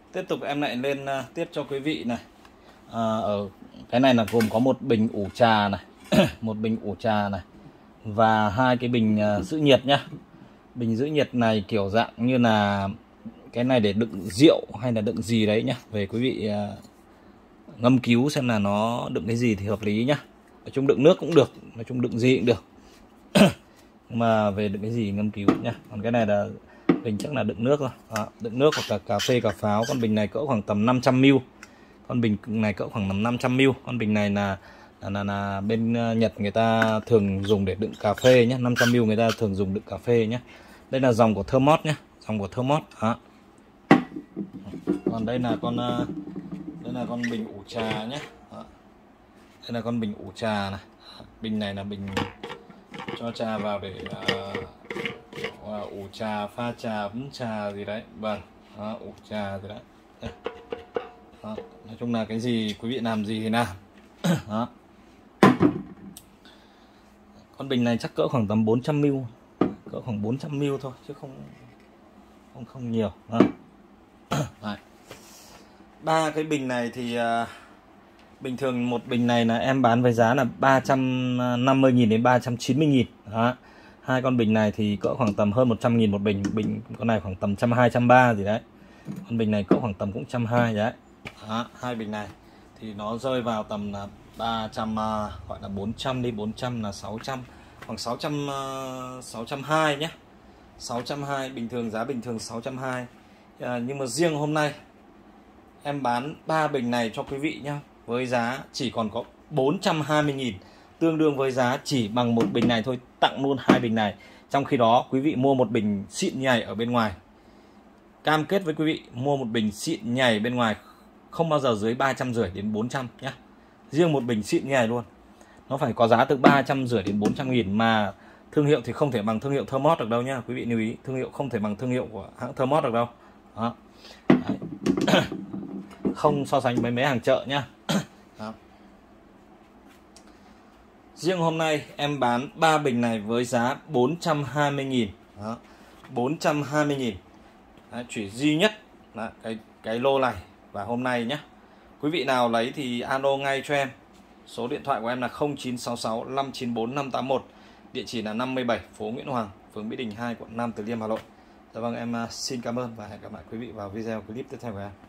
Tiếp tục em lại lên tiếp cho quý vị này. Ở cái này là gồm có một bình ủ trà này, một bình ủ trà này và hai cái bình giữ nhiệt nhá. Bình giữ nhiệt này kiểu dạng như là cái này để đựng rượu hay là đựng gì đấy nhá. Về quý vị ngâm cứu xem là nó đựng cái gì thì hợp lý nhá. Nói chung đựng nước cũng được, nói chung đựng gì cũng được. Nhưng mà về đựng cái gì ngâm cứu nhá. Còn cái này là bình chắc là đựng nước thôi. Đựng nước hoặc là cà phê cà pháo. Con bình này cỡ khoảng tầm 500ml. Con bình này cỡ khoảng 500ml. Con bình này là bên Nhật người ta thường dùng để đựng cà phê nhé. 500ml người ta thường dùng đựng cà phê nhé. Đây là dòng của Thermos nhé, dòng của Thermos. Còn đây là con bình ủ trà nhé. Đây là con bình ủ trà này. Bình này là bình cho trà vào để ủ trà, pha trà, uống trà gì đấy. Vâng, ủ trà gì đấy. Nói chung là cái gì quý vị làm gì thì làm. Con bình này chắc cỡ khoảng tầm 400ml, cỡ khoảng 400ml thôi chứ không nhiều. Ba cái bình này thì bình thường một bình này là em bán với giá là 350.000 đến 390.000. Hai con bình này thì cỡ khoảng tầm hơn 100.000 một bình. Bình con này khoảng tầm 120, 130 gì đấy. Con bình này cỡ khoảng tầm cũng 120 đấy. Hai bình này thì nó rơi vào tầm là 300, gọi là 400 đi, 400 là 600, khoảng 620 nhé. 620, bình thường giá bình thường 620. Nhưng mà riêng hôm nay em bán 3 bình này cho quý vị nhá, với giá chỉ còn có 420.000, tương đương với giá chỉ bằng một bình này thôi, tặng luôn hai bình này. Trong khi đó quý vị mua một bình xịn nhảy ở bên ngoài, cam kết với quý vị mua một bình xịn nhảy bên ngoài không bao giờ dưới 350 đến 400 nhé. Riêng một bình xịn nhảy luôn nó phải có giá từ 350 đến 400.000, mà thương hiệu thì không thể bằng thương hiệu Thermos được đâu nhá. Quý vị lưu ý, thương hiệu không thể bằng thương hiệu của hãng Thermos được đâu. Không so sánh với mấy hàng chợ nhá. Riêng hôm nay em bán 3 bình này với giá 420.000. 420.000. Chỉ duy nhất là cái lô này và hôm nay nhé. Quý vị nào lấy thì alo ngay cho em. Số điện thoại của em là 0966 594 581. Địa chỉ là 57 phố Nguyễn Hoàng, phường Mỹ Đình 2, quận Nam Từ Liêm, Hà Nội. Dạ vâng, em xin cảm ơn và hẹn gặp lại quý vị vào video clip tiếp theo của em.